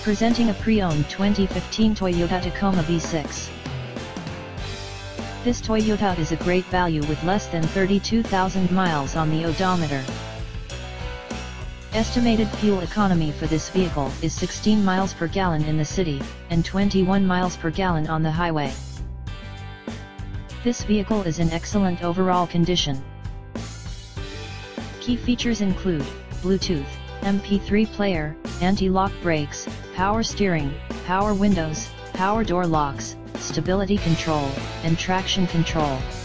Presenting a pre-owned 2015 Toyota Tacoma V6. This Toyota is a great value with less than 32,000 miles on the odometer. Estimated fuel economy for this vehicle is 16 miles per gallon in the city, and 21 miles per gallon on the highway. This vehicle is in excellent overall condition. Key features include Bluetooth, MP3 player, anti-lock brakes, power steering, power windows, power door locks, stability control, and traction control.